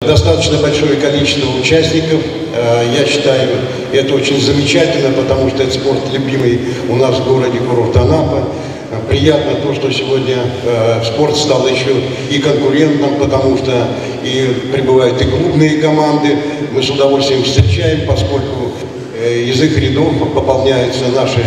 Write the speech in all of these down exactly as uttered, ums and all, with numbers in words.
Достаточно большое количество участников. Я считаю, это очень замечательно, потому что это спорт любимый у нас в городе курорт Анапа. Приятно то, что сегодня спорт стал еще и конкурентным, потому что и прибывают и клубные команды. Мы с удовольствием встречаем, поскольку из их рядов пополняется наши,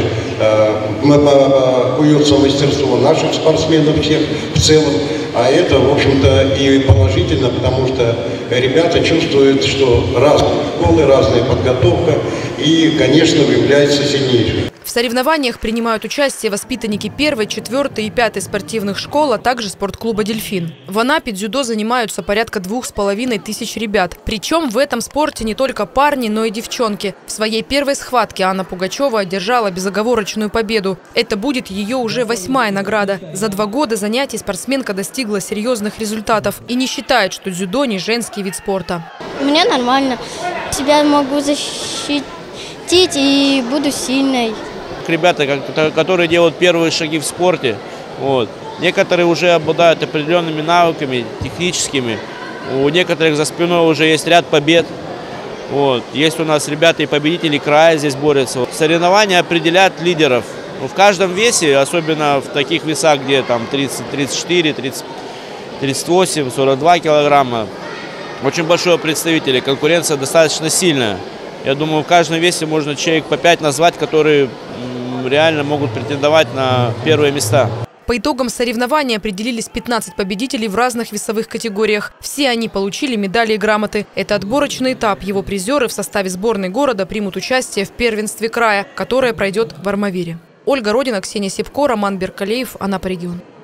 куется мастерство наших спортсменов всех в целом. А это, в общем-то, и положительно, потому что ребята чувствуют, что разные школы, разная подготовка и, конечно, выявляется сильнейший. В соревнованиях принимают участие воспитанники первой, четвертой и пятой спортивных школ, а также спортклуба «Дельфин». В Анапе дзюдо занимаются порядка двух с половиной тысяч ребят. Причем в этом спорте не только парни, но и девчонки. В своей первой схватке Анна Пугачева одержала безоговорочную победу. Это будет ее уже восьмая награда. За два года занятий спортсменка достигла серьезных результатов и не считает, что дзюдо не женский вид спорта. Мне нормально. Себя могу защитить и буду сильной. Ребята, которые делают первые шаги в спорте, вот. Некоторые уже обладают определенными навыками техническими, у некоторых за спиной уже есть ряд побед. Вот. Есть у нас ребята и победители края здесь борются. Соревнования определяют лидеров. В каждом весе, особенно в таких весах, где там тридцать, тридцать четыре, тридцать, тридцать восемь, сорок два килограмма, очень большое представителей, конкуренция достаточно сильная. Я думаю, в каждом весе можно человек по пять назвать, которые реально могут претендовать на первые места. По итогам соревнований определились пятнадцать победителей в разных весовых категориях. Все они получили медали и грамоты. Это отборочный этап. Его призеры в составе сборной города примут участие в первенстве края, которое пройдет в Армавире. Ольга Родина, Ксения Сипко, Роман Беркалеев, Анапа регион.